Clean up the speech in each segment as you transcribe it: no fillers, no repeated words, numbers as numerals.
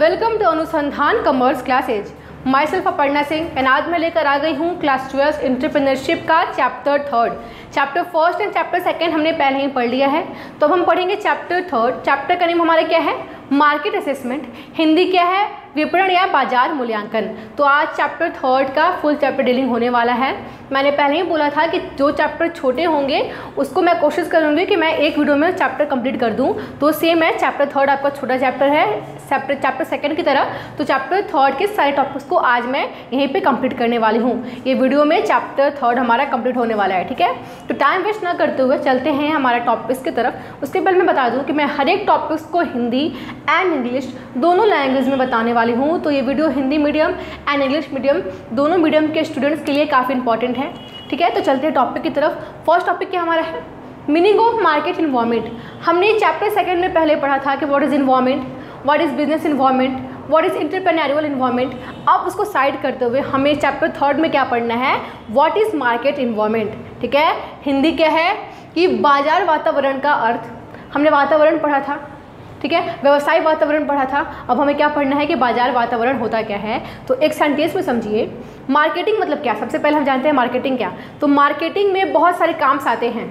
Welcome to Anusandhan commerce classes. Myself Aparna Singh and आज मैं लेकर आ गई हूँ क्लास 12 एंटरप्रेन्योरशिप का चैप्टर 3। चैप्टर 1 एंड चैप्टर 2 हमने पहले ही पढ़ लिया है, तो अब हम पढ़ेंगे चैप्टर 3। चैप्टर का नेम हमारा क्या है? Market assessment. हिंदी क्या है? विपणन या बाजार मूल्यांकन। तो आज चैप्टर 3 का फुल चैप्टर डीलिंग होने वाला है। मैंने पहले ही बोला था कि जो चैप्टर छोटे होंगे उसको मैं कोशिश करूँगी कि मैं एक वीडियो में चैप्टर कंप्लीट कर दूँ। तो सेम है, चैप्टर 3 आपका छोटा चैप्टर है चैप्टर 2 की तरह। तो चैप्टर 3 के सारे टॉपिक्स को आज मैं यहीं पे कंप्लीट करने वाली हूँ। ये वीडियो में चैप्टर 3 हमारा कंप्लीट होने वाला है, ठीक है। तो टाइम वेस्ट ना करते हुए चलते हैं हमारा टॉपिक्स की तरफ। उसके पहले मैं बता दूँ कि मैं हर एक टॉपिक्स को हिंदी एंड इंग्लिश दोनों लैंग्वेज में बताने वाली हूँ। तो ये video Hindi medium and English medium दोनों मीडियम के स्टूडेंट्स के लिए काफ़ी इंपॉर्टेंट है, ठीक है। तो चलते हैं टॉपिक की तरफ। फर्स्ट टॉपिक क्या हमारा है? Meaning of market environment. हमने चैप्टर 2 में पहले पढ़ा था कि what is environment, what is business environment, what is entrepreneurial environment. अब उसको साइड करते हुए हमें चैप्टर 3 में क्या पढ़ना है? व्हाट इज़ मार्केट इन्वायरमेंट, ठीक है। हिंदी क्या है कि बाजार वातावरण का अर्थ। हमने वातावरण पढ़ा था, ठीक है, व्यवसाय वातावरण पढ़ा था। अब हमें क्या पढ़ना है कि बाजार वातावरण होता क्या है। तो एक सेंटेंस में समझिए, मार्केटिंग मतलब क्या। सबसे पहले हम जानते हैं मार्केटिंग क्या। तो मार्केटिंग में बहुत सारे काम्स आते हैं।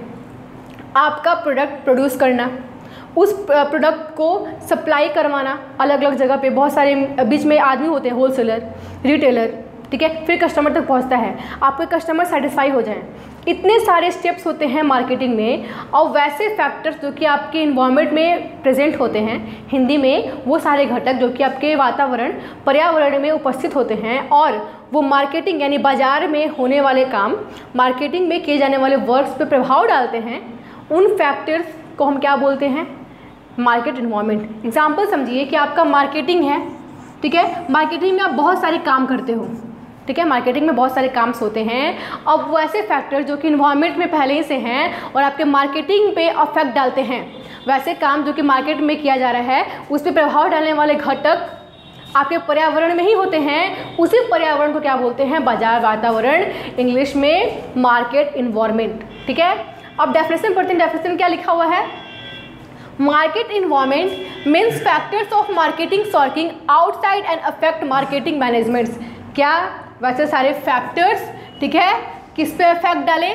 आपका प्रोडक्ट प्रोड्यूस करना, उस प्रोडक्ट को सप्लाई करवाना अलग अलग जगह पे, बहुत सारे बीच में आदमी होते हैं, होलसेलर, रिटेलर, ठीक है, फिर कस्टमर तक पहुंचता है, आपके कस्टमर सेटिस्फाई हो जाएं। इतने सारे स्टेप्स होते हैं मार्केटिंग में। और वैसे फैक्टर्स जो कि आपके इन्वायरमेंट में प्रेजेंट होते हैं, हिंदी में वो सारे घटक जो कि आपके वातावरण पर्यावरण में उपस्थित होते हैं, और वो मार्केटिंग यानी बाजार में होने वाले काम, मार्केटिंग में किए जाने वाले वर्क्स पे प्रभाव डालते हैं, उन फैक्टर्स को हम क्या बोलते हैं? Market environment. एग्जाम्पल समझिए कि आपका मार्केटिंग है, ठीक है, मार्केटिंग में आप बहुत सारे काम करते हो, ठीक है, मार्केटिंग में बहुत सारे काम्स होते हैं। अब वो ऐसे फैक्टर जो कि इन्वायरमेंट में पहले ही से हैं और आपके मार्केटिंग पे अफेक्ट डालते हैं, वैसे काम जो कि मार्केट में किया जा रहा है उस पर प्रभाव डालने वाले घटक आपके पर्यावरण में ही होते हैं। उसी पर्यावरण को क्या बोलते हैं? बाजार वातावरण, इंग्लिश में मार्केट इन्वायरमेंट, ठीक है। अब डेफिनेशन पढ़ते हैं। डेफिनेशन क्या लिखा हुआ है? Market environment means factors of marketing working outside and affect marketing managements. क्या? वैसे सारे फैक्टर्स, ठीक है, किस पे इफेक्ट डालें?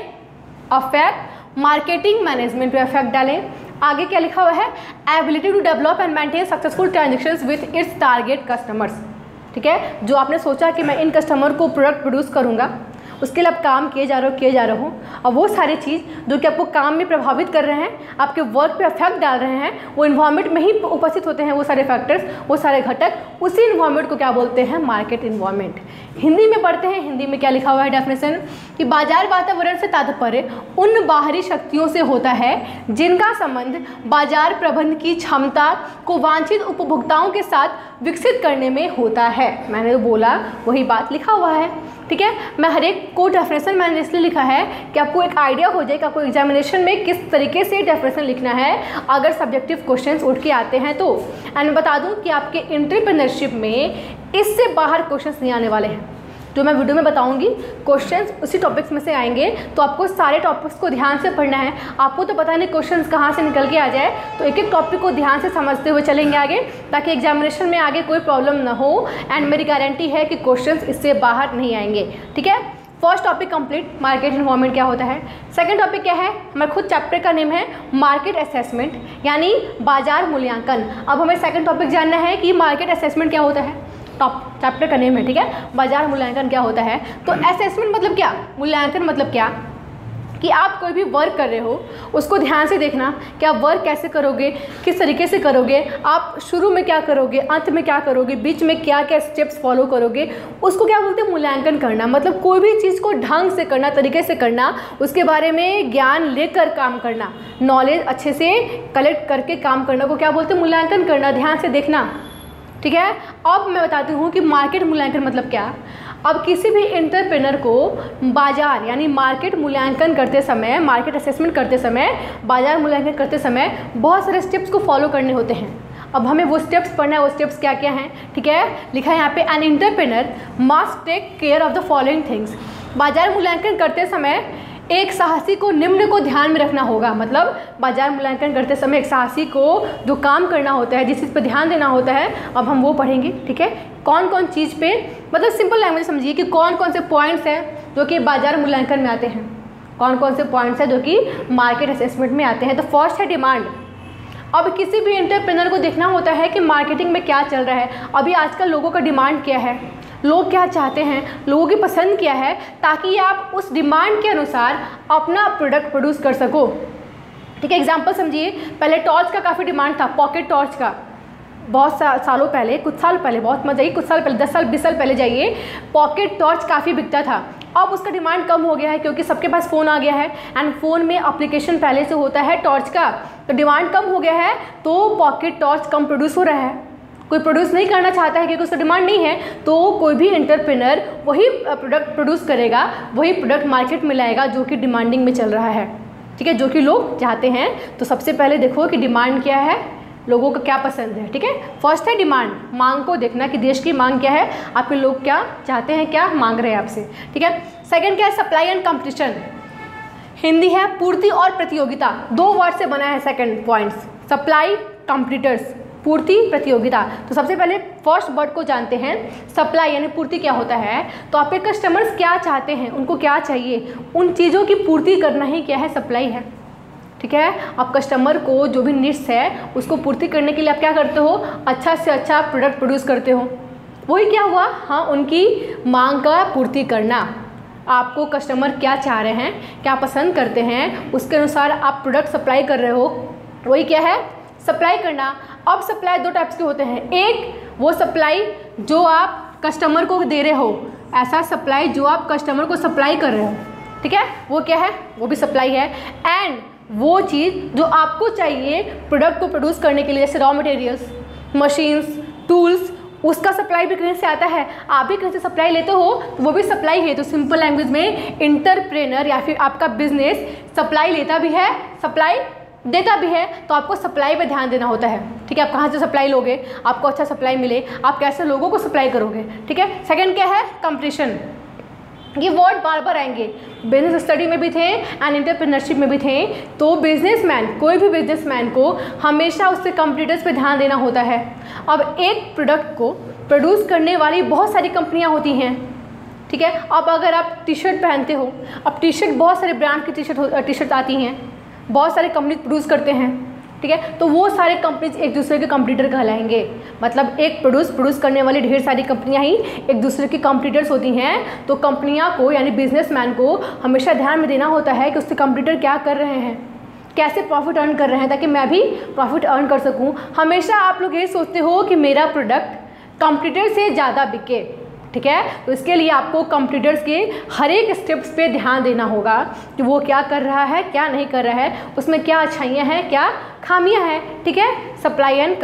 अफेक्ट मार्केटिंग मैनेजमेंट पे इफेक्ट डालें। आगे क्या लिखा हुआ है? Ability to develop and maintain successful transactions with its target customers, ठीक है। जो आपने सोचा कि मैं इन कस्टमर को प्रोडक्ट प्रोड्यूस करूँगा, उसके लिए आप काम किए जा रहे हो, और वो सारी चीज़ जो कि आपको काम में प्रभावित कर रहे हैं, आपके वर्क पे इफेक्ट डाल रहे हैं, वो इन्वायरमेंट में ही उपस्थित होते हैं। वो सारे फैक्टर्स, वो सारे घटक, उसी इन्वायरमेंट को क्या बोलते हैं? Market environment. हिंदी में पढ़ते हैं। हिंदी में क्या लिखा हुआ है डेफिनेशन? कि बाजार वातावरण से तात्पर्य उन बाहरी शक्तियों से होता है जिनका संबंध बाजार प्रबंधन की क्षमता को वांछित उपभोक्ताओं के साथ विकसित करने में होता है। मैंने जो बोला वही बात लिखा हुआ है, ठीक है। मैं हर एक को डेफिनेशन मैंने इसलिए लिखा है कि आपको एक आइडिया हो जाए कि आपको एग्जामिनेशन में किस तरीके से डेफिनेशन लिखना है अगर सब्जेक्टिव क्वेश्चंस उठ के आते हैं तो। एंड मैं बता दूं कि आपके एंटरप्रेन्योरशिप में इससे बाहर क्वेश्चंस नहीं आने वाले हैं। जो मैं वीडियो में बताऊंगी क्वेश्चंस उसी टॉपिक्स में से आएंगे, तो आपको सारे टॉपिक्स को ध्यान से पढ़ना है। आपको तो पता नहीं क्वेश्चंस कहाँ से निकल के आ जाए, तो एक एक टॉपिक को ध्यान से समझते हुए चलेंगे आगे, ताकि एग्जामिनेशन में आगे कोई प्रॉब्लम ना हो। एंड मेरी गारंटी है कि क्वेश्चंस इससे बाहर नहीं आएंगे, ठीक है। First topic complete, market environment क्या होता है। सेकंड टॉपिक क्या है? हमारे खुद चैप्टर का नेम है मार्केट असेसमेंट, यानी बाजार मूल्यांकन। अब हमें सेकंड टॉपिक जानना है कि मार्केट असेसमेंट क्या होता है। टॉप चैप्टर का नेम है, ठीक है, बाजार मूल्यांकन क्या होता है। तो असेसमेंट मतलब क्या, मूल्यांकन मतलब क्या, कि आप कोई भी वर्क कर रहे हो उसको ध्यान से देखना कि आप वर्क कैसे करोगे, किस तरीके से करोगे, आप शुरू में क्या करोगे, अंत में क्या करोगे, बीच में क्या क्या स्टेप्स फॉलो करोगे, उसको क्या बोलते हैं? मूल्यांकन करना। मतलब कोई भी चीज़ को ढंग से करना, तरीके से करना, उसके बारे में ज्ञान लेकर काम करना, नॉलेज अच्छे से कलेक्ट करके काम करना को क्या बोलते हैं? मूल्यांकन करना, ध्यान से देखना, ठीक है। अब मैं बताती हूँ कि मार्केट मूल्यांकन मतलब क्या। अब किसी भी एंटरप्रेन्योर को बाजार यानी मार्केट मूल्यांकन करते समय, मार्केट असेसमेंट करते समय, बाजार मूल्यांकन करते समय बहुत सारे स्टेप्स को फॉलो करने होते हैं। अब हमें वो स्टेप्स पढ़ना है। वो स्टेप्स क्या क्या हैं, ठीक है, लिखा है यहाँ पे, an entrepreneur must take care of the following things. बाजार मूल्यांकन करते समय एक साहसी को निम्न को ध्यान में रखना होगा, मतलब बाजार मूल्यांकन करते समय एक साहसी को जो काम करना होता है, जिस चीज़ पर ध्यान देना होता है, अब हम वो पढ़ेंगे। ठीक है, कौन कौन चीज़ पे, मतलब सिंपल लैंग्वेज समझिए कि कौन कौन से पॉइंट्स हैं जो कि बाजार मूल्यांकन में आते हैं, कौन कौन से पॉइंट्स हैं जो कि मार्केट असेसमेंट में आते हैं। तो फर्स्ट है डिमांड। अब किसी भी एंटरप्रेन्योर को देखना होता है कि मार्केटिंग में क्या चल रहा है, अभी आजकल लोगों का डिमांड क्या है, लोग क्या चाहते हैं, लोगों की पसंद क्या है, ताकि आप उस डिमांड के अनुसार अपना प्रोडक्ट प्रोड्यूस कर सको। ठीक है, एग्जांपल समझिए, पहले टॉर्च का काफ़ी डिमांड था, पॉकेट टॉर्च का, बहुत सालों पहले, कुछ साल पहले, बहुत मजा आई, कुछ साल पहले, 10 साल 20 साल पहले जाइए, पॉकेट टॉर्च काफ़ी बिकता था। अब उसका डिमांड कम हो गया है क्योंकि सबके पास फ़ोन आ गया है एंड फ़ोन में एप्लीकेशन पहले से होता है टॉर्च का, तो डिमांड कम हो गया है, तो पॉकेट टॉर्च कम प्रोड्यूस हो रहा है। कोई प्रोड्यूस नहीं करना चाहता है क्योंकि उसका डिमांड नहीं है, तो कोई भी एंटरप्रेन्योर वही प्रोडक्ट प्रोड्यूस करेगा, वही प्रोडक्ट मार्केट में लाएगा जो कि डिमांडिंग में चल रहा है। ठीक है, जो कि लोग चाहते हैं। तो सबसे पहले देखो कि डिमांड क्या है, लोगों को क्या पसंद है। ठीक है, फर्स्ट है डिमांड, मांग को देखना कि देश की मांग क्या है, आपके लोग क्या चाहते हैं, क्या मांग रहे हैं आपसे। ठीक है, सेकंड क्या है, सप्लाई एंड कंपटीशन। हिंदी है पूर्ति और प्रतियोगिता, 2 वर्ड से बना है सेकंड पॉइंट्स, सप्लाई कॉम्पिटिटर्स, पूर्ति प्रतियोगिता। तो सबसे पहले फर्स्ट वर्ड को जानते हैं, सप्लाई यानी पूर्ति क्या होता है, तो आपके कस्टमर्स क्या चाहते हैं, उनको क्या चाहिए, उन चीज़ों की पूर्ति करना ही क्या है, सप्लाई है। ठीक है, आप कस्टमर को जो भी नीड्स है उसको पूर्ति करने के लिए आप क्या करते हो, अच्छा से अच्छा प्रोडक्ट प्रोड्यूस करते हो। वही क्या हुआ, हाँ, उनकी मांग का पूर्ति करना। आपको कस्टमर क्या चाह रहे हैं, क्या पसंद करते हैं, उसके अनुसार आप प्रोडक्ट सप्लाई कर रहे हो, वही क्या है, सप्लाई करना। अब सप्लाई 2 टाइप्स के होते हैं, एक वो सप्लाई जो आप कस्टमर को दे रहे हो, ऐसा सप्लाई जो आप कस्टमर को सप्लाई कर रहे हो। ठीक है, वो क्या है, वो भी सप्लाई है। एंड वो चीज़ जो आपको चाहिए प्रोडक्ट को प्रोड्यूस करने के लिए, जैसे रॉ मटेरियल्स, मशीन्स, टूल्स, उसका सप्लाई भी कहीं से आता है, आप भी कहीं से सप्लाई लेते हो, तो वो भी सप्लाई है। तो सिंपल लैंग्वेज में एंटरप्रेन्योर या फिर आपका बिजनेस सप्लाई लेता भी है, सप्लाई देता भी है, तो आपको सप्लाई पे ध्यान देना होता है। ठीक है, आप कहाँ से सप्लाई लोगे, आपको अच्छा सप्लाई मिले, आप कैसे लोगों को सप्लाई करोगे। ठीक है, सेकंड क्या है, कंपटीशन। ये वर्ड बार बार आएंगे, बिजनेस स्टडी में भी थे एंड एंटरप्रेन्योरशिप में भी थे। तो बिजनेसमैन, कोई भी बिजनेसमैन को हमेशा उससे कंपटीटर्स पे ध्यान देना होता है। अब एक प्रोडक्ट को प्रोड्यूस करने वाली बहुत सारी कंपनियां होती हैं। ठीक है, अब अगर आप टी शर्ट पहनते हो, अब टी शर्ट बहुत सारे ब्रांड की टी शर्ट आती हैं, बहुत सारे कंपनी प्रोड्यूस करते हैं। ठीक है, तो वो सारे कंपनीज एक दूसरे के कंपटीटर कहलाएंगे, मतलब एक प्रोड्यूस करने वाली ढेर सारी कंपनियां ही एक दूसरे की कंपटीटर्स होती हैं। तो कंपनियां को यानी बिजनेसमैन को हमेशा ध्यान में देना होता है कि उसके कंपटीटर क्या कर रहे हैं, कैसे प्रॉफिट अर्न कर रहे हैं, ताकि मैं भी प्रॉफिट अर्न कर सकूं। हमेशा आप लोग ये सोचते हो कि मेरा प्रोडक्ट कंपटीटर से ज़्यादा बिके। ठीक है, तो इसके लिए आपको कंपटीटर्स के हर एक स्टेप्स पे ध्यान देना होगा कि वो क्या कर रहा है, क्या नहीं कर रहा है, उसमें क्या अच्छाइयाँ हैं, क्या खामियां हैं। ठीक है, सप्लाई एंड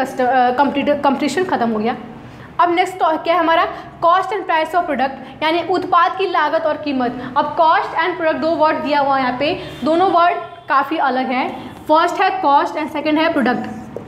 कंपटीशन खत्म हो गया। अब नेक्स्ट क्या है हमारा, cost and price of product, यानी उत्पाद की लागत और कीमत। अब कॉस्ट एंड प्रोडक्ट 2 वर्ड दिया हुआ है यहाँ पे, दोनों वर्ड काफ़ी अलग हैं। फर्स्ट है कॉस्ट एंड सेकेंड है प्रोडक्ट।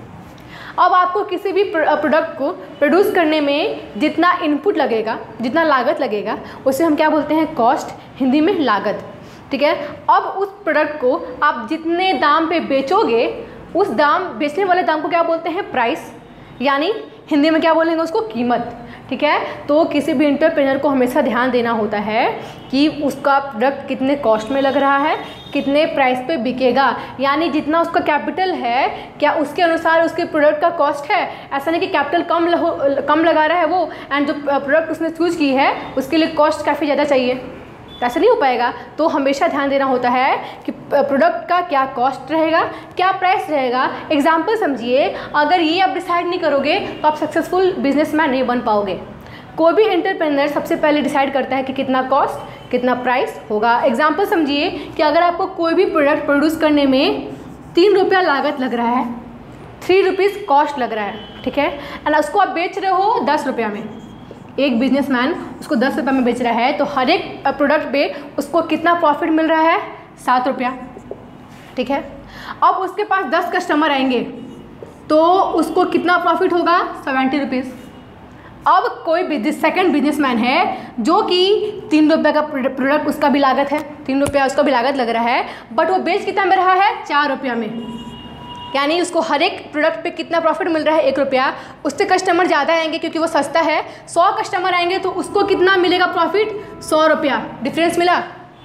अब आपको किसी भी प्रोडक्ट को प्रोड्यूस करने में जितना इनपुट लगेगा, जितना लागत लगेगा, उसे हम क्या बोलते हैं, कॉस्ट, हिंदी में लागत। ठीक है, अब उस प्रोडक्ट को आप जितने दाम पे बेचोगे, उस दाम, बेचने वाले दाम को क्या बोलते हैं, प्राइस, यानी हिंदी में क्या बोलेंगे उसको, कीमत। ठीक है, तो किसी भी एंटरप्रेन्योर को हमेशा ध्यान देना होता है कि उसका प्रोडक्ट कितने कॉस्ट में लग रहा है, कितने प्राइस पे बिकेगा, यानी जितना उसका कैपिटल है क्या उसके अनुसार उसके प्रोडक्ट का कॉस्ट है। ऐसा नहीं कि कैपिटल कम लगा रहा है वो एंड जो प्रोडक्ट उसने चूज की है उसके लिए कॉस्ट काफ़ी ज़्यादा चाहिए, ऐसा नहीं हो पाएगा। तो हमेशा ध्यान देना होता है कि प्रोडक्ट का क्या कॉस्ट रहेगा, क्या प्राइस रहेगा। एग्जाम्पल समझिए, अगर ये आप डिसाइड नहीं करोगे तो आप सक्सेसफुल बिजनेसमैन नहीं बन पाओगे। कोई भी एंटरप्रेन्योर सबसे पहले डिसाइड करता है कि कितना कॉस्ट, कितना प्राइस होगा। एग्जाम्पल समझिए कि अगर आपको कोई भी प्रोडक्ट प्रोड्यूस करने में 3 रुपया लागत लग रहा है, 3 रुपीज़ कॉस्ट लग रहा है। ठीक है, एंड उसको आप बेच रहे हो 10 रुपया में, एक बिजनेसमैन उसको 10 रुपये में बेच रहा है, तो हर एक प्रोडक्ट पे उसको कितना प्रॉफिट मिल रहा है, 7 रुपया। ठीक है, अब उसके पास 10 कस्टमर आएंगे तो उसको कितना प्रॉफिट होगा, 70 रुपीज़। अब कोई सेकंड बिजनेसमैन है जो कि 3 रुपये का प्रोडक्ट, उसका भी लागत है 3 रुपया, उसका भी लागत लग रहा है, बट वो बेच कितना में रहा है 4 रुपया में, यानी उसको हर एक प्रोडक्ट पे कितना प्रॉफिट मिल रहा है 1 रुपया। उससे कस्टमर ज़्यादा आएंगे क्योंकि वो सस्ता है, 100 कस्टमर आएंगे तो उसको कितना मिलेगा प्रॉफिट 100 रुपया, डिफरेंस मिला।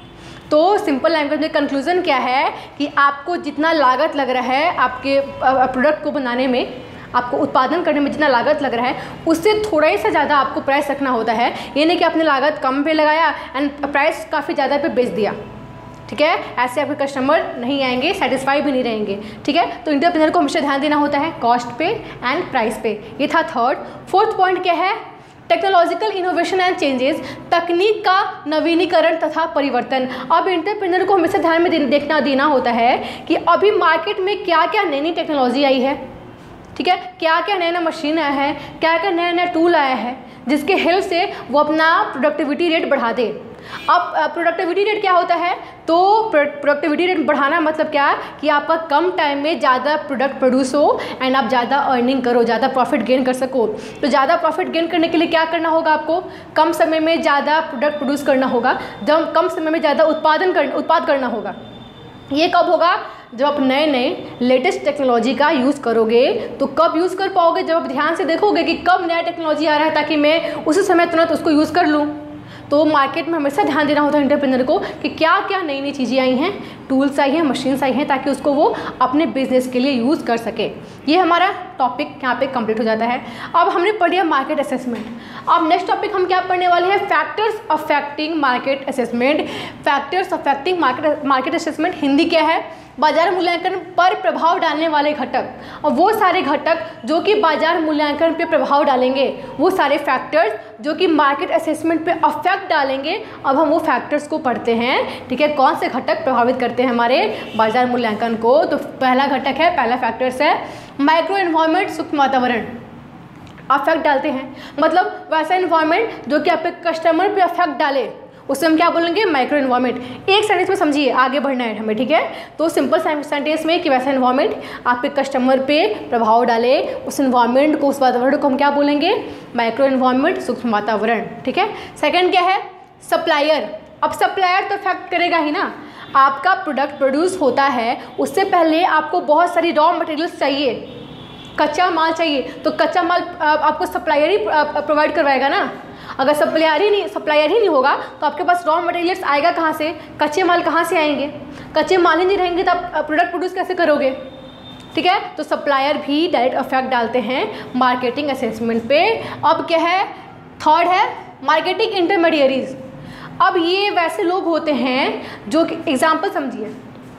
तो सिंपल लैंग्वेज में कंक्लूजन क्या है कि आपको जितना लागत लग रहा है आपके प्रोडक्ट को बनाने में, आपको उत्पादन करने में जितना लागत लग रहा है उससे थोड़ा ही सा ज़्यादा आपको प्राइस रखना होता है। ये नहीं कि आपने लागत कम पे लगाया एंड प्राइस काफ़ी ज़्यादा पे बेच दिया, ठीक है, ऐसे आपके कस्टमर नहीं आएंगे, सेटिस्फाई भी नहीं रहेंगे, ठीक है। तो एंटरप्रेन्योर को हमेशा ध्यान देना होता है कॉस्ट पे एंड प्राइस पे। ये था थर्ड। फोर्थ पॉइंट क्या है? टेक्नोलॉजिकल इनोवेशन एंड चेंजेस, तकनीक का नवीनीकरण तथा परिवर्तन। अब एंटरप्रेन्योर को हमेशा ध्यान में देना होता है कि अभी मार्केट में क्या क्या नई नई टेक्नोलॉजी आई है, ठीक है, क्या क्या नया नया मशीन आया है, क्या क्या नया नया टूल आया है जिसके हेल्प से वो अपना प्रोडक्टिविटी रेट बढ़ा दे। अब प्रोडक्टिविटी रेट क्या होता है? तो प्रोडक्टिविटी रेट बढ़ाना मतलब क्या कि आपका कम टाइम में ज़्यादा प्रोडक्ट प्रोड्यूस हो एंड आप ज़्यादा अर्निंग करो, ज़्यादा प्रॉफिट गेन कर सको। तो ज़्यादा प्रॉफिट गेन करने के लिए क्या करना होगा? आपको कम समय में ज़्यादा प्रोडक्ट प्रोड्यूस करना होगा, जब कम समय में ज़्यादा उत्पाद करना होगा। ये कब होगा? जब आप नए नए लेटेस्ट टेक्नोलॉजी का यूज़ करोगे। तो कब यूज़ कर पाओगे? जब आप ध्यान से देखोगे कि कब नया टेक्नोलॉजी आ रहा है ताकि मैं उसी समय तुरंत उसको यूज़ कर लूँ। तो मार्केट में हमेशा ध्यान देना होता है एंटरप्रेन्योर को कि क्या क्या नई नई चीज़ें आई हैं, टूल्स आई हैं, मशीन्स आई हैं, ताकि उसको वो अपने बिजनेस के लिए यूज़ कर सके। ये हमारा टॉपिक यहाँ पे कंप्लीट हो जाता है। अब हमने पढ़ लिया मार्केट असेसमेंट। अब नेक्स्ट टॉपिक हम क्या पढ़ने वाले हैं? Factors affecting market assessment. Factors affecting market assessment Hindi क्या है? बाजार मूल्यांकन पर प्रभाव डालने वाले घटक। और वो सारे घटक जो कि बाजार मूल्यांकन पे प्रभाव डालेंगे, वो सारे फैक्टर्स जो कि मार्केट असेसमेंट पे अफेक्ट डालेंगे। अब हम वो फैक्टर्स को पढ़ते हैं, ठीक है, कौन से घटक प्रभावित करते हैं हमारे बाजार मूल्यांकन को। तो पहला घटक है, पहला फैक्टर्स है माइक्रो एनवायरनमेंट, सूक्ष्म वातावरण अफेक्ट डालते हैं। मतलब वैसा एनवायरनमेंट जो कि आपके कस्टमर पे अफेक्ट डाले, उससे हम क्या बोलेंगे? Micro environment. एक सेंटेंस में समझिए, आगे बढ़ना है हमें, ठीक है। तो सिंपल सेंटेंस में कि वैसा एनवायरनमेंट आपके कस्टमर पे प्रभाव डाले, उस एनवायरनमेंट को, उस वातावरण को हम क्या बोलेंगे? माइक्रो एनवायरनमेंट, सूक्ष्म वातावरण, ठीक है। सेकंड क्या है? सप्लायर। अब सप्लायर तो इफेक्ट करेगा ही ना। आपका प्रोडक्ट प्रोड्यूस होता है, उससे पहले आपको बहुत सारी रॉ मटेरियल्स चाहिए, कच्चा माल चाहिए। तो कच्चा माल आपको सप्लायर ही प्रोवाइड करवाएगा ना। अगर सप्लायर ही नहीं होगा तो आपके पास रॉ मटेरियल्स आएगा कहाँ से? कच्चे माल कहाँ से आएंगे? कच्चे माल ही नहीं रहेंगे तो आप प्रोडक्ट प्रोड्यूस कैसे करोगे? ठीक है। तो सप्लायर भी डायरेक्ट इफेक्ट डालते हैं मार्केटिंग असेसमेंट पे। अब क्या है? थर्ड है मार्केटिंग इंटरमीडियरीज। अब ये वैसे लोग होते हैं जो कि एग्जाम्पल समझिए,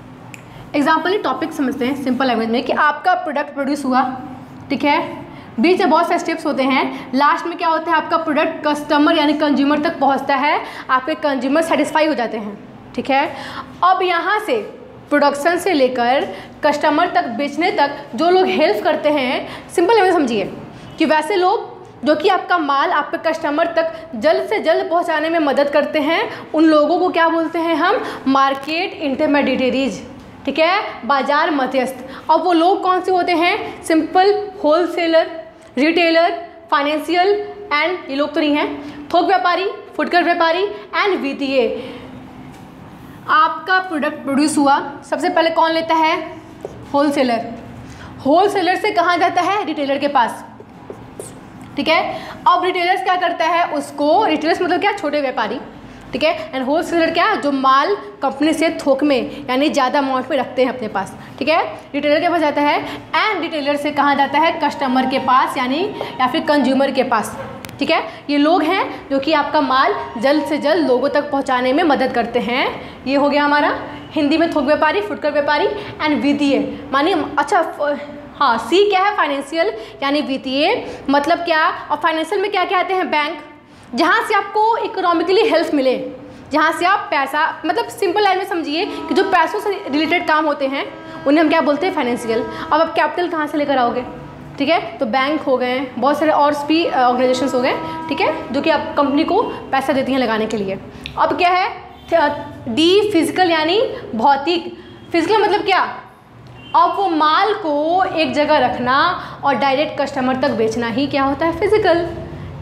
एग्जाम्पल टॉपिक समझते हैं सिंपल लैंग्वेज में कि आपका प्रोडक्ट प्रोड्यूस हुआ, ठीक है, बीच में बहुत सारे स्टेप्स होते हैं, लास्ट में क्या होता है? आपका प्रोडक्ट कस्टमर यानी कंज्यूमर तक पहुंचता है, आपके कंज्यूमर सेटिस्फाई हो जाते हैं, ठीक है। अब यहाँ से प्रोडक्शन से लेकर कस्टमर तक बेचने तक जो लोग हेल्प करते हैं, सिंपल लैंग्वेज समझिए कि वैसे लोग जो कि आपका माल आपके कस्टमर तक जल्द से जल्द पहुँचाने में मदद करते हैं, उन लोगों को क्या बोलते हैं हम? मार्केट इंटरमीडियरीज, ठीक है, बाजार मध्यस्थ। अब वो लोग कौन से होते हैं? Simple wholesaler, retailer, financial and ये लोग तो नहीं हैं, थोक व्यापारी, फुटकर व्यापारी एंड वित्तीय। आपका प्रोडक्ट प्रोड्यूस हुआ, सबसे पहले कौन लेता है? होलसेलर। होलसेलर से कहाँ जाता है? रिटेलर के पास, ठीक है। अब रिटेलर्स क्या करता है? उसको, रिटेलर्स मतलब क्या? छोटे व्यापारी, ठीक है। एंड होलसेलर क्या? जो माल कंपनी से थोक में यानी ज़्यादा अमाउंट में रखते हैं अपने पास, ठीक है। रिटेलर के पास जाता है एंड रिटेलर से कहाँ जाता है? कस्टमर के पास यानी या फिर कंज्यूमर के पास, ठीक है। ये लोग हैं जो कि आपका माल जल्द से जल्द लोगों तक पहुँचाने में मदद करते हैं। ये हो गया हमारा हिंदी में थोक व्यापारी, फुटकर व्यापारी एंड वित्तीय। मानिए अच्छा हाँ, सी क्या है? फाइनेंशियल यानी वित्तीय। मतलब क्या? और फाइनेंशियल में क्या क्या आते हैं? बैंक, जहाँ से आपको इकोनॉमिकली हेल्प मिले, जहाँ से आप पैसा, मतलब सिंपल लाइन में समझिए कि जो पैसों से रिलेटेड काम होते हैं उन्हें हम क्या बोलते हैं? फाइनेंशियल। अब आप कैपिटल कहाँ से लेकर आओगे? ठीक है, तो बैंक हो गए, बहुत सारे और भी ऑर्गेनाइजेशंस हो गए, ठीक है, जो कि आप कंपनी को पैसा देती हैं लगाने के लिए। अब क्या है? डी फिजिकल यानी भौतिक। फिजिकल मतलब क्या? अब वो माल को एक जगह रखना और डायरेक्ट कस्टमर तक बेचना ही क्या होता है? फिजिकल।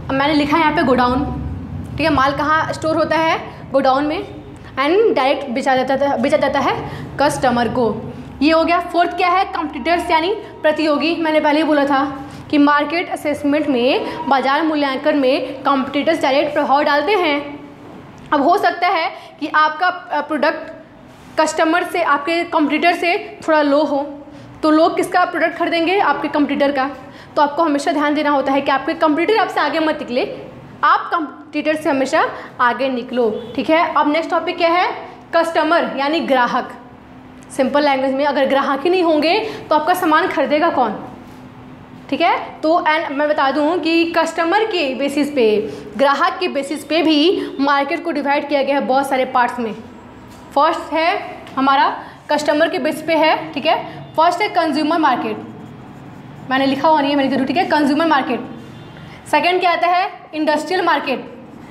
मैंने लिखा है यहाँ पे गोडाउन, ठीक है। माल कहाँ स्टोर होता है? गोडाउन में, एंड डायरेक्ट बेचा जाता है कस्टमर को। ये हो गया। फोर्थ क्या है? कॉम्पिटिटर्स यानी प्रतियोगी। मैंने पहले ही बोला था कि मार्केट असेसमेंट में, बाजार मूल्यांकन में कॉम्पिटिटर्स डायरेक्ट प्रभाव डालते हैं। अब हो सकता है कि आपका प्रोडक्ट कस्टमर से, आपके कॉम्पिटिटर से थोड़ा लो हो, तो लोग किसका प्रोडक्ट खरीदेंगे? आपके कॉम्पिटिटर का। तो आपको हमेशा ध्यान देना होता है कि आपके कॉम्पिटिटर आपसे आगे मत निकले, आप कॉम्पिटिटर से हमेशा आगे निकलो, ठीक है। अब नेक्स्ट टॉपिक क्या है? कस्टमर यानी ग्राहक। सिंपल लैंग्वेज में, अगर ग्राहक ही नहीं होंगे तो आपका सामान खरीदेगा कौन, ठीक है। तो एंड मैं बता दूं कि कस्टमर के बेसिस पे, ग्राहक के बेसिस पे भी मार्केट को डिवाइड किया गया है बहुत सारे पार्ट्स में। फर्स्ट है हमारा कस्टमर के बेसिस पे है, ठीक है। फर्स्ट है कंज्यूमर मार्केट, मैंने लिखा हुआ नहीं है, मैंने जरूर, ठीक है। Consumer market. सेकंड क्या आता है? Industrial market.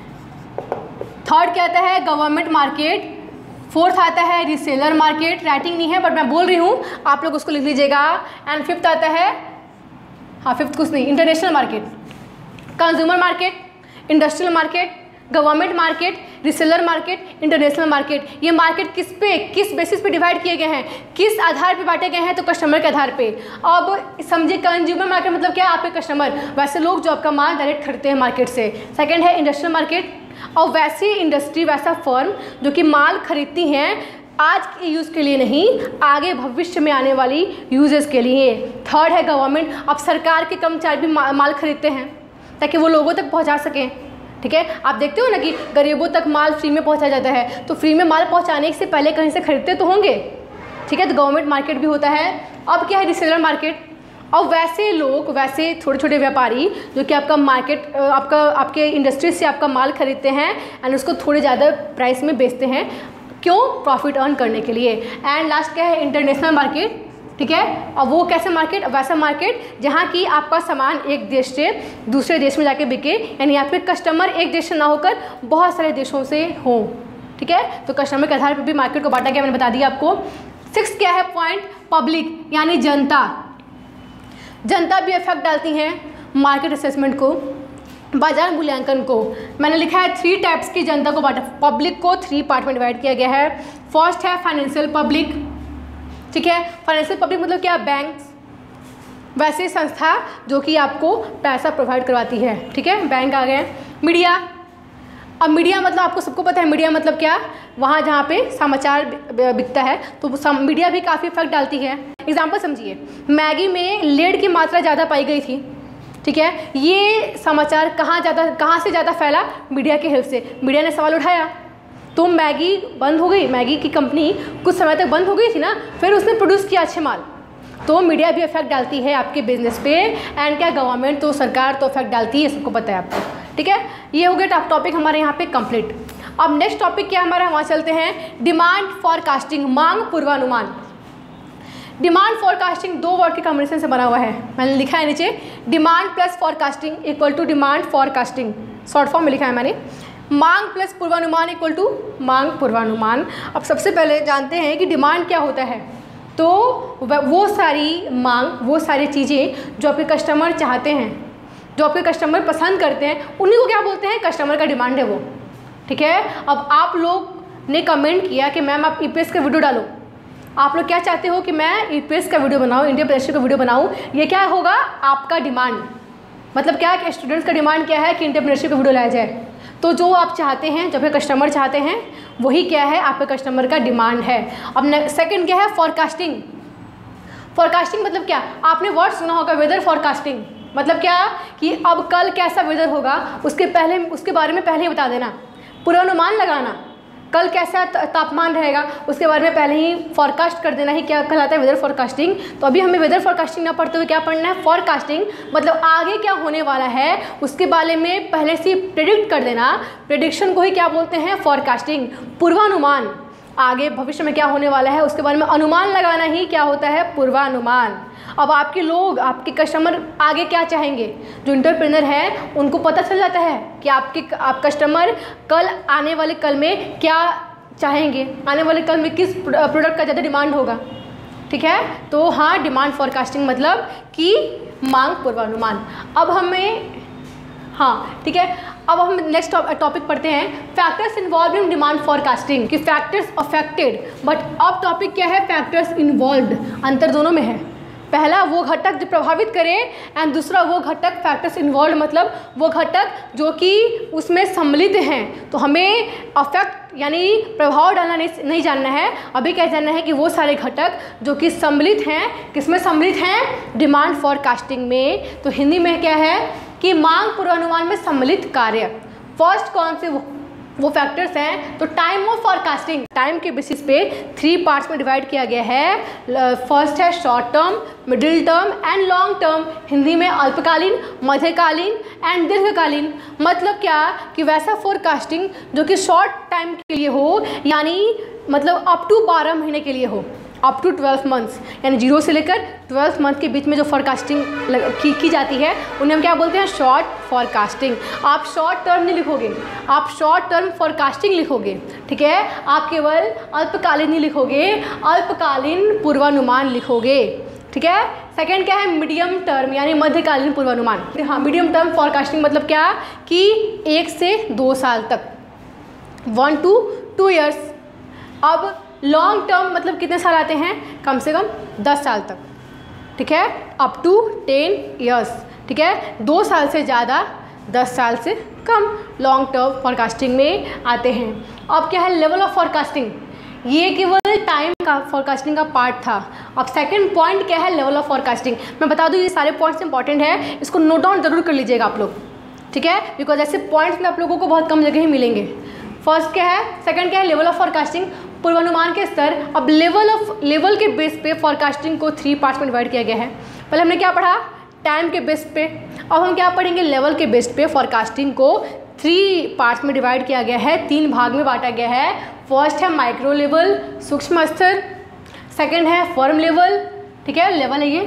थर्ड क्या आता है? Government market. फोर्थ आता है रीसेलर मार्केट। राइटिंग नहीं है बट मैं बोल रही हूँ, आप लोग उसको लिख लीजिएगा। एंड फिफ्थ आता है, हाँ फिफ्थ कुछ नहीं, international market. Consumer market, industrial market, government market, reseller market, international market. ये मार्केट किस बेसिस पे डिवाइड किए गए हैं, किस आधार पे बांटे गए हैं? तो कस्टमर के आधार पे। अब समझिए कंज्यूमर मार्केट मतलब क्या है? आपके कस्टमर, वैसे लोग जो आपका माल डायरेक्ट खरीदते हैं मार्केट से। सेकंड है इंडस्ट्रियल मार्केट, और वैसी इंडस्ट्री, वैसा फर्म जो कि माल खरीदती हैं आज के यूज़ के लिए नहीं, आगे भविष्य में आने वाली यूजेस के लिए। थर्ड है गवर्नमेंट। अब सरकार के कर्मचारी भी माल खरीदते हैं ताकि वो लोगों तक पहुंचा सकें, ठीक है। आप देखते हो ना कि गरीबों तक माल फ्री में पहुंचाया जाता है, तो फ्री में माल पहुंचाने से पहले कहीं से खरीदते तो होंगे, ठीक है। तो गवर्नमेंट मार्केट भी होता है। अब क्या है? Reseller market. और वैसे लोग, वैसे छोटे छोटे व्यापारी जो कि आपका मार्केट, आपके इंडस्ट्री से आपका माल खरीदते हैं एंड उसको थोड़े ज़्यादा प्राइस में बेचते हैं, क्यों? प्रॉफिट अर्न करने के लिए। एंड लास्ट क्या है? इंटरनेशनल मार्केट, ठीक है। और वो कैसे मार्केट? वैसा मार्केट जहाँ की आपका सामान एक देश से दूसरे देश में जाके बिके, यानी आपके कस्टमर एक देश से ना होकर बहुत सारे देशों से हो, ठीक है। तो कस्टमर के आधार पर भी मार्केट को बांटा गया, मैंने बता दिया आपको। सिक्स क्या है पॉइंट? पब्लिक यानी जनता। जनता भी इफेक्ट डालती हैं मार्केट असेसमेंट को, बाजार मूल्यांकन को। मैंने लिखा है 3 टाइप्स की जनता को बांटा, पब्लिक को 3 पार्ट में डिवाइड किया गया है। फर्स्ट है फाइनेंशियल पब्लिक, ठीक है। फाइनेंशियल पब्लिक मतलब क्या? बैंक्स, वैसे संस्था जो कि आपको पैसा प्रोवाइड करवाती है, ठीक है। बैंक आ गए। मीडिया। अब मीडिया मतलब आपको सबको पता है, मीडिया मतलब क्या? वहाँ जहाँ पे समाचार बिकता है, तो मीडिया भी काफ़ी इफेक्ट डालती है। एग्जाम्पल समझिए, मैगी में लेड की मात्रा ज़्यादा पाई गई थी, ठीक है। ये समाचार कहाँ से ज़्यादा फैला? मीडिया के हेल्प से। मीडिया ने सवाल उठाया तो मैगी बंद हो गई, मैगी की कंपनी कुछ समय तक बंद हो गई थी ना, फिर उसने प्रोड्यूस किया अच्छे माल। तो मीडिया भी इफेक्ट डालती है आपके बिजनेस पे। एंड क्या? गवर्नमेंट, तो सरकार तो इफेक्ट डालती है, सबको पता है आपको, ठीक है। ये हो गया टॉपिक हमारे यहाँ पे कंप्लीट। अब नेक्स्ट टॉपिक क्या हमारा, वहाँ चलते हैं। डिमांड फॉरकास्टिंग, मांग पूर्वानुमान। डिमांड फॉरकास्टिंग 2 वर्ड के कॉम्बिनेशन से बना हुआ है, मैंने लिखा है नीचे। Demand plus forecasting equal to demand forecasting, short form में लिखा है मैंने। मांग प्लस पूर्वानुमान इक्वल टू मांग पूर्वानुमान। अब सबसे पहले जानते हैं कि डिमांड क्या होता है। तो वो सारी मांग, वो सारी चीज़ें जो आपके कस्टमर चाहते हैं, जो आपके कस्टमर पसंद करते हैं, उन्हीं को क्या बोलते हैं? कस्टमर का डिमांड है वो, ठीक है। अब आप लोग ने कमेंट किया कि मैम आप ईपीएस का वीडियो डालो। आप लोग क्या चाहते हो कि मैं ईपीएस का वीडियो बनाऊँ, इंडियन प्रेशर का वीडियो बनाऊँ। ये क्या होगा? आपका डिमांड। मतलब क्या कि स्टूडेंट्स का डिमांड क्या है कि इंटरप्रेन्योरशिप का वीडियो लाया जाए। तो जो आप चाहते हैं, जो आपके कस्टमर चाहते हैं, वही क्या है? आपके कस्टमर का डिमांड है। अब सेकंड क्या है? फॉरकास्टिंग। फॉरकास्टिंग मतलब क्या? आपने वर्ड सुना होगा वेदर फॉरकास्टिंग। मतलब क्या कि अब कल कैसा वेदर होगा उसके बारे में पहले ही बता देना, पूर्वानुमान लगाना। कल कैसा तापमान रहेगा उसके बारे में पहले ही फॉरकास्ट कर देना ही क्या कहलाता है? Weather forecasting. तो अभी हमें वेदर फॉरकास्टिंग ना पढ़ते हुए क्या पढ़ना है? फॉरकास्टिंग। मतलब आगे क्या होने वाला है उसके बारे में पहले से प्रेडिक्ट कर देना। प्रेडिक्शन को ही क्या बोलते हैं? फॉरकास्टिंग। पूर्वानुमान, आगे भविष्य में क्या होने वाला है उसके बारे में अनुमान लगाना ही क्या होता है? पूर्वानुमान। अब आपके लोग, आपके कस्टमर आगे क्या चाहेंगे, जो एंटरप्रेन्योर है उनको पता चल जाता है कि आप कस्टमर कल आने वाले कल में क्या चाहेंगे, आने वाले कल में किस प्रोडक्ट का ज़्यादा डिमांड होगा, ठीक है। तो हाँ, डिमांड फॉरकास्टिंग मतलब कि मांग पूर्वानुमान। अब हाँ ठीक है। अब हम नेक्स्ट टॉपिक पढ़ते हैं, factors involve in demand forecasting, कि फैक्टर्स अफेक्टेड, बट अब टॉपिक क्या है, फैक्टर्स इन्वॉल्व्ड, अंतर दोनों में है। पहला वो घटक जो प्रभावित करे एंड दूसरा वो घटक फैक्टर्स इन्वॉल्व मतलब वो घटक जो कि उसमें सम्मिलित हैं। तो हमें अफेक्ट यानी प्रभाव डालना नहीं जानना है, अभी क्या जानना है कि वो सारे घटक जो कि सम्मिलित हैं, किसमें सम्मिलित हैं, डिमांड फॉरकास्टिंग में। तो हिंदी में क्या है कि मांग पूर्वानुमान में सम्मिलित कार्य। फर्स्ट कौन से वो फैक्टर्स हैं, तो टाइम ऑफ फॉरकास्टिंग, टाइम के बेसिस पे 3 पार्ट्स में डिवाइड किया गया है। फर्स्ट है short term, middle term and long term, Hindi में अल्पकालीन, मध्यकालीन एंड दीर्घकालीन। मतलब क्या कि वैसा फोरकास्टिंग जो कि शॉर्ट टाइम के लिए हो, यानी मतलब अप टू 12 महीने के लिए हो, अप टू 12 मंथ्स, यानी 0 से लेकर 12 मंथ के बीच में जो फॉरकास्टिंग की जाती है उन्हें हम क्या बोलते हैं, शॉर्ट फॉरकास्टिंग। आप शॉर्ट टर्म नहीं लिखोगे, आप शॉर्ट टर्म फॉरकास्टिंग लिखोगे, ठीक है। आप केवल अल्पकालीन नहीं लिखोगे, अल्पकालीन पूर्वानुमान लिखोगे, ठीक है। सेकेंड क्या है, मीडियम टर्म यानी मध्यकालीन पूर्वानुमान। हाँ, मीडियम टर्म फॉरकास्टिंग मतलब क्या कि 1 से 2 साल तक, 1 to 2 years। अब लॉन्ग टर्म मतलब कितने साल आते हैं, कम से कम 10 साल तक, ठीक है, अप टू 10 years, ठीक है। 2 साल से ज़्यादा, 10 साल से कम लॉन्ग टर्म फॉरकास्टिंग में आते हैं। अब क्या है, लेवल ऑफ फॉरकास्टिंग, ये केवल टाइम का फॉरकास्टिंग का पार्ट था। अब सेकंड पॉइंट क्या है, लेवल ऑफ फॉरकास्टिंग। मैं बता दूं ये सारे पॉइंट्स इंपॉर्टेंट है, इसको नोट डाउन जरूर कर लीजिएगा आप लोग, ठीक है, बिकॉज ऐसे पॉइंट्स में आप लोगों को बहुत कम जगह ही मिलेंगे। फर्स्ट क्या है, सेकंड क्या है, लेवल ऑफ फॉरकास्टिंग, पूर्वानुमान के स्तर। अब लेवल के बेस पे फॉरकास्टिंग को 3 पार्ट्स में डिवाइड किया गया है। पहले हमने क्या पढ़ा, टाइम के बेस पे, अब हम क्या पढ़ेंगे, लेवल के बेस पे फॉरकास्टिंग को 3 पार्ट्स में डिवाइड किया गया है, 3 भाग में बांटा गया है। फर्स्ट है माइक्रो लेवल, सूक्ष्म स्तर, सेकंड है फर्म लेवल, ठीक है, लेवल है ये,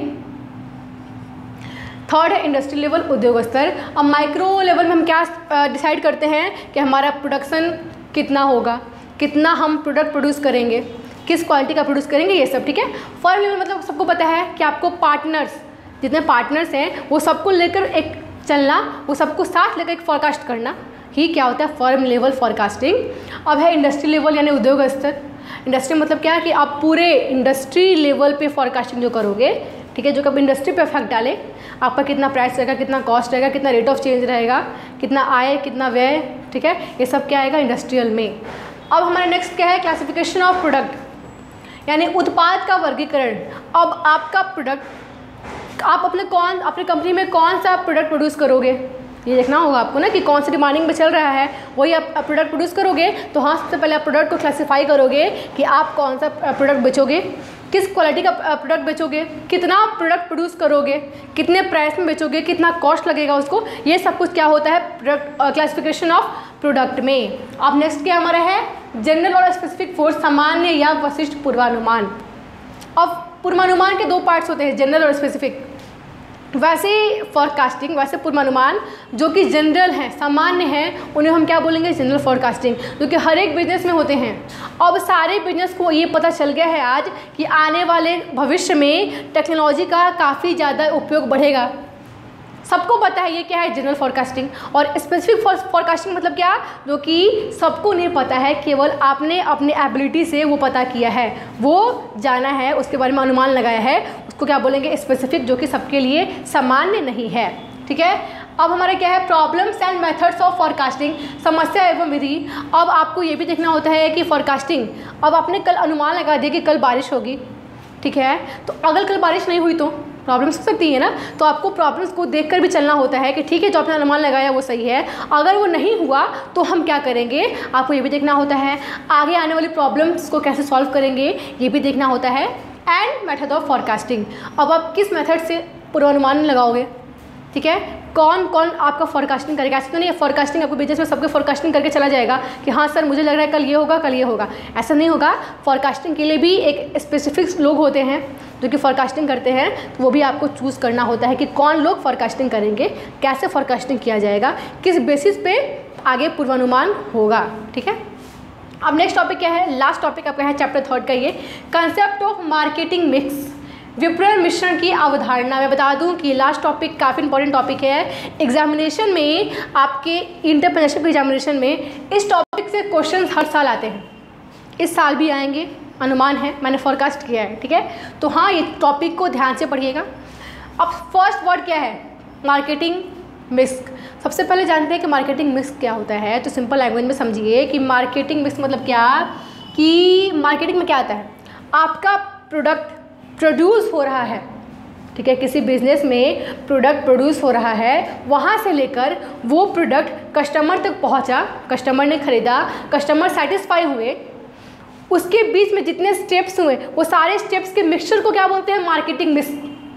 थर्ड है इंडस्ट्री लेवल, उद्योग स्तर। अब माइक्रो लेवल में हम क्या डिसाइड करते हैं कि हमारा प्रोडक्शन कितना होगा, कितना हम प्रोडक्ट प्रोड्यूस करेंगे, किस क्वालिटी का प्रोड्यूस करेंगे, ये सब, ठीक है। फर्म लेवल मतलब सबको पता है कि आपको पार्टनर्स, जितने पार्टनर्स हैं वो सबको लेकर एक चलना, वो सबको साथ लेकर एक फॉरकास्ट करना ही क्या होता है, फर्म लेवल फॉरकास्टिंग। अब है इंडस्ट्री लेवल यानी उद्योग स्तर। इंडस्ट्री मतलब क्या है कि आप पूरे इंडस्ट्री लेवल पे फॉरकास्टिंग जो करोगे, ठीक है, जो कब इंडस्ट्री पे इफेक्ट डाले, आपका कितना प्राइस रहेगा, कितना कॉस्ट रहेगा, कितना रेट ऑफ चेंज रहेगा, कितना आय, कितना व्यय, ठीक है, ये सब क्या आएगा इंडस्ट्रियल में। अब हमारा नेक्स्ट क्या है, क्लासिफिकेशन ऑफ प्रोडक्ट, यानी उत्पाद का वर्गीकरण। अब आपका प्रोडक्ट, आप अपने कंपनी में कौन सा प्रोडक्ट प्रोड्यूस करोगे, ये देखना होगा आपको ना कि कौन सी डिमांडिंग में चल रहा है, वही आप प्रोडक्ट प्रोड्यूस करोगे। तो हाँ, सबसे पहले आप प्रोडक्ट को क्लासीफाई करोगे कि आप कौन सा प्रोडक्ट बेचोगे, किस क्वालिटी का प्रोडक्ट बेचोगे, कितना प्रोडक्ट प्रोड्यूस करोगे, कितने प्राइस में बेचोगे, कितना कॉस्ट लगेगा उसको, ये सब कुछ क्या होता है प्रोडक्ट क्लासिफिकेशन ऑफ प्रोडक्ट में। अब नेक्स्ट क्या हमारा है, जनरल और स्पेसिफिक फोर्स, सामान्य या विशिष्ट पूर्वानुमान। अब पूर्वानुमान के 2 पार्ट्स होते हैं, जनरल और स्पेसिफिक। वैसे फॉरकास्टिंग, वैसे पूर्वानुमान जो कि जनरल हैं, सामान्य हैं, उन्हें हम क्या बोलेंगे, जनरल फॉरकास्टिंग, जो कि हर एक बिजनेस में होते हैं। अब सारे बिजनेस को ये पता चल गया है आज कि आने वाले भविष्य में टेक्नोलॉजी का काफ़ी ज़्यादा उपयोग बढ़ेगा, सबको पता है ये क्या है, जनरल फॉरकास्टिंग। और स्पेसिफिक फॉरकास्टिंग मतलब क्या, जो कि सबको नहीं पता है, केवल आपने अपने एबिलिटी से वो पता किया है, वो जाना है, उसके बारे में अनुमान लगाया है, उसको क्या बोलेंगे, स्पेसिफिक, जो कि सबके लिए सामान्य नहीं है, ठीक है। अब हमारा क्या है, problems and methods of forecasting, समस्या एवं विधि। अब आपको ये भी देखना होता है कि फॉरकास्टिंग, अब आपने कल अनुमान लगा दिया कि कल बारिश होगी, ठीक है, तो अगर कल बारिश नहीं हुई तो प्रॉब्लम्स हो सकती है ना, तो आपको प्रॉब्लम्स को देखकर भी चलना होता है कि ठीक है, जो आपने अनुमान लगाया वो सही है, अगर वो नहीं हुआ तो हम क्या करेंगे, आपको ये भी देखना होता है। आगे आने वाली प्रॉब्लम्स को कैसे सॉल्व करेंगे ये भी देखना होता है। एंड मेथड ऑफ फॉरकास्टिंग, अब आप किस मेथड से पूर्वानुमान लगाओगे, ठीक है, कौन कौन आपका फॉरकास्टिंग करेगा। ऐसा तो नहीं है फॉरकास्टिंग आपको बिजनेस में सबके फॉरकास्टिंग करके चला जाएगा कि हाँ सर मुझे लग रहा है कल ये होगा, कल ये होगा, ऐसा नहीं होगा। फॉरकास्टिंग के लिए भी एक स्पेसिफिक लोग होते हैं जो कि फॉरकास्टिंग करते हैं, तो वो भी आपको चूज़ करना होता है कि कौन लोग फॉरकास्टिंग करेंगे, कैसे फॉरकास्टिंग किया जाएगा, किस बेसिस पे आगे पूर्वानुमान होगा, ठीक है। अब नेक्स्ट टॉपिक क्या है, लास्ट टॉपिक आपका है चैप्टर 3 का, ये कंसेप्ट ऑफ मार्केटिंग मिक्स, विपणन मिश्रण की अवधारणा। मैं बता दूं कि लास्ट टॉपिक काफ़ी इंपॉर्टेंट टॉपिक है एग्जामिनेशन में, आपके एंटरप्रेन्योरशिप एग्जामिनेशन में इस टॉपिक से क्वेश्चन हर साल आते हैं, इस साल भी आएंगे, अनुमान है, मैंने फोरकास्ट किया है, ठीक है। तो हाँ, ये टॉपिक को ध्यान से पढ़िएगा। अब फर्स्ट वर्ड क्या है? Marketing mix. सबसे पहले जानते हैं कि मार्केटिंग मिक्स क्या होता है। तो सिंपल लैंग्वेज में समझिए कि मार्केटिंग मिक्स मतलब क्या, कि मार्केटिंग में क्या आता है, आपका प्रोडक्ट प्रोड्यूस हो रहा है, ठीक है, किसी बिजनेस में प्रोडक्ट प्रोड्यूस हो रहा है, वहाँ से लेकर वो प्रोडक्ट कस्टमर तक पहुँचा, कस्टमर ने ख़रीदा, कस्टमर सेटिस्फाई हुए, उसके बीच में जितने स्टेप्स हुए वो सारे स्टेप्स के मिक्सचर को क्या बोलते हैं? Marketing mix.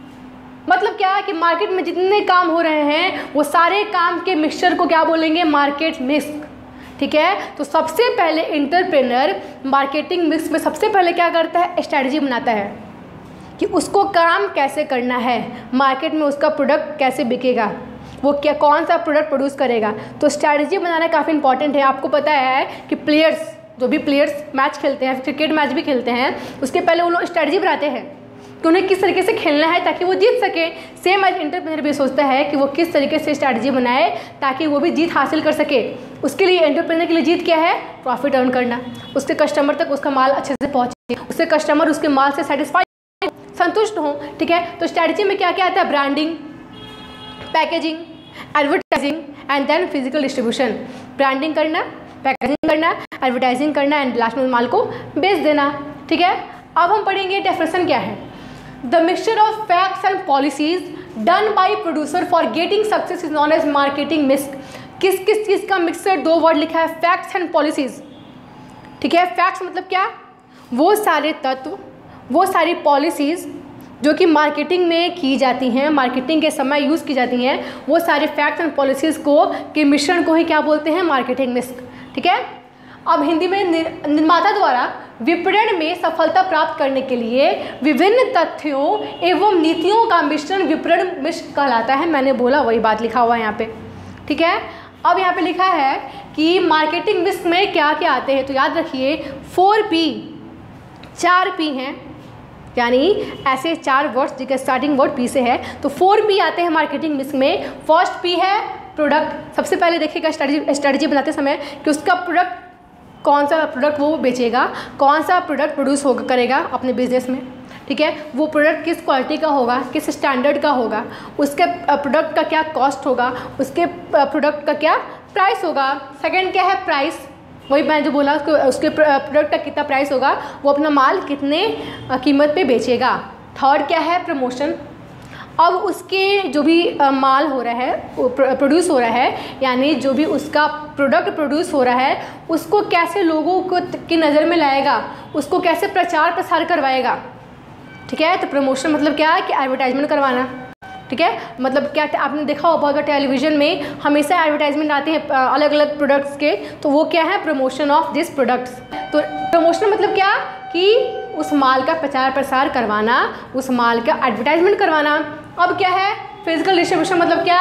मतलब क्या है कि मार्केट में जितने काम हो रहे हैं वो सारे काम के मिक्सचर को क्या बोलेंगे? मार्केट मिक्स, ठीक है। तो सबसे पहले एंटरप्रेन्योर मार्केटिंग मिक्स में सबसे पहले क्या करता है? स्ट्रैटेजी बनाता है कि उसको काम कैसे करना है, मार्केट में उसका प्रोडक्ट कैसे बिकेगा, वो क्या कौन सा प्रोडक्ट प्रोड्यूस करेगा। तो स्ट्रैटेजी बनाना काफ़ी इंपॉर्टेंट है। आपको पता है कि प्लेयर्स, जो भी प्लेयर्स मैच खेलते हैं, क्रिकेट मैच भी खेलते हैं, उसके पहले वो लोग स्ट्रैटेजी बनाते हैं कि उन्हें किस तरीके से खेलना है ताकि वो जीत सके। सेम एज एंटरप्रेन्योर भी सोचता है कि वो किस तरीके से स्ट्रैटेजी बनाए ताकि वो भी जीत हासिल कर सके। उसके लिए एंटरप्रेन्योर के लिए जीत क्या है? प्रॉफिट अर्न करना, उसके कस्टमर तक उसका माल अच्छे से पहुँचे, उससे कस्टमर उसके माल से सेटिस्फाई, संतुष्ट हों, ठीक है। तो स्ट्रैटेजी में क्या क्या आता है? Branding, packaging, advertising and then physical distribution. Branding करना, पैकेजिंग करना, एडवर्टाइजिंग करना एंड लास्ट में माल को बेच देना, ठीक है। अब हम पढ़ेंगे डेफिनेशन क्या है। The mixture of facts and policies done by producer for getting success is known as marketing mix. किस किस चीज़ का मिक्सचर? दो वर्ड लिखा है, फैक्ट्स एंड पॉलिसीज, ठीक है। फैक्ट्स मतलब क्या? वो सारे तत्व, वो सारी पॉलिसीज़ जो कि मार्केटिंग में की जाती हैं, मार्केटिंग के समय यूज़ की जाती हैं, वो सारे फैक्ट्स एंड पॉलिसीज़ को के मिश्रण को ही क्या बोलते हैं? मार्केटिंग मिक्स, ठीक है। अब हिंदी में निर्माता द्वारा विपणन में सफलता प्राप्त करने के लिए विभिन्न तथ्यों एवं नीतियों का मिश्रण विपणन मिश्र कहलाता है। मैंने बोला वही बात लिखा हुआ है यहाँ पे, ठीक है। अब यहाँ पे लिखा है कि मार्केटिंग मिक्स में क्या क्या आते हैं। तो याद रखिए 4P, 4P हैं, यानी ऐसे 4 वर्ड्स जिसका स्टार्टिंग वर्ड P से है। तो 4P आते हैं मार्केटिंग मिक्स में। फर्स्ट P है प्रोडक्ट। सबसे पहले देखिएगा स्ट्रेटजी बनाते समय कि उसका प्रोडक्ट, कौन सा प्रोडक्ट वो बेचेगा, कौन सा प्रोडक्ट प्रोड्यूस करेगा अपने बिजनेस में, ठीक है। वो प्रोडक्ट किस क्वालिटी का होगा, किस स्टैंडर्ड का होगा, उसके प्रोडक्ट का क्या कॉस्ट होगा, उसके प्रोडक्ट का क्या प्राइस होगा। सेकंड क्या है? प्राइस। वही मैं जो बोला, उसके प्रोडक्ट का कितना प्राइस होगा, वो अपना माल कितने कीमत पे बेचेगा। थर्ड क्या है? प्रमोशन। अब उसके जो भी माल हो रहा है, प्रोड्यूस हो रहा है, यानी जो भी उसका प्रोडक्ट प्रोड्यूस हो रहा है, उसको कैसे लोगों को की नज़र में लाएगा, उसको कैसे प्रचार प्रसार करवाएगा, ठीक है। तो प्रमोशन मतलब क्या है? कि एडवर्टाइजमेंट करवाना, ठीक है। मतलब क्या, आपने देखा हो बहुत बार टेलीविज़न में हमेशा एडवर्टाइजमेंट आते हैं अलग अलग प्रोडक्ट्स के, तो वो क्या है? Promotion of this products. तो प्रमोशन मतलब क्या? कि उस माल का प्रचार प्रसार करवाना, उस माल का एडवर्टाइजमेंट करवाना। अब क्या है? फिजिकल डिस्ट्रीब्यूशन मतलब क्या?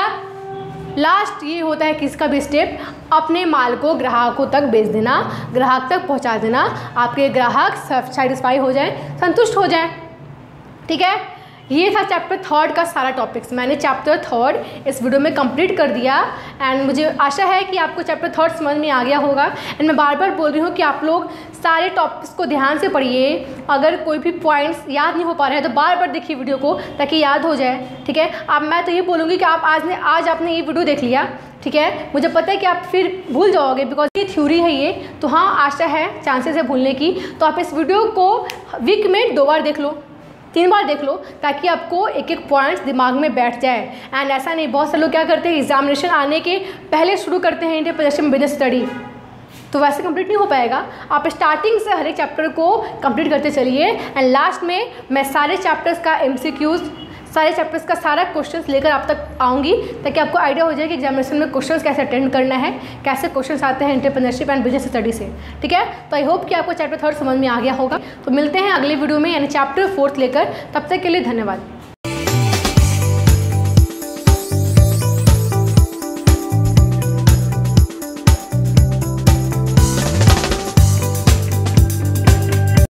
लास्ट ये होता है किसका भी स्टेप, अपने माल को ग्राहकों तक बेच देना, ग्राहक तक पहुंचा देना, आपके ग्राहक सेटिस्फाई हो जाएं, संतुष्ट हो जाएं, ठीक है। ये था चैप्टर 3 का सारा टॉपिक्स। मैंने चैप्टर 3 इस वीडियो में कंप्लीट कर दिया एंड मुझे आशा है कि आपको चैप्टर 3 समझ में आ गया होगा। एंड मैं बार बार बोल रही हूँ कि आप लोग सारे टॉपिक्स को ध्यान से पढ़िए। अगर कोई भी पॉइंट्स याद नहीं हो पा रहे हैं तो बार बार देखिए वीडियो को, ताकि याद हो जाए, ठीक है। अब मैं तो ये बोलूँगी कि आप आज आपने ये वीडियो देख लिया, ठीक है। मुझे पता है कि आप फिर भूल जाओगे, बिकॉज ये थ्योरी है ये, तो हाँ आशा है, चांसेस है भूलने की। तो आप इस वीडियो को वीक में 2 बार देख लो, 3 बार देख लो, ताकि आपको एक एक पॉइंट्स दिमाग में बैठ जाए। एंड ऐसा नहीं, बहुत से लोग क्या करते हैं, एग्जामिनेशन आने के पहले शुरू करते हैं एंटरप्रेन्योरशिप बिजनेस स्टडी, तो वैसे कंप्लीट नहीं हो पाएगा। आप स्टार्टिंग से हर एक चैप्टर को कंप्लीट करते चलिए एंड लास्ट में मैं सारे चैप्टर्स का MCQs, सारे चैप्टर्स का सारा क्वेश्चंस लेकर आप तक आऊँगी, ताकि आपको आइडिया हो जाए कि एग्जामिनेशन में क्वेश्चंस कैसे अटेंड करना है, कैसे क्वेश्चंस आते हैं एंटरप्रेन्योरशिप एंड बिजनेस स्टडी से, ठीक है। तो आई होप कि आपको चैप्टर 3 समझ में आ गया होगा। तो मिलते हैं अगले वीडियो में, यानी चैप्टर 4 लेकर। तब तक के लिए धन्यवाद।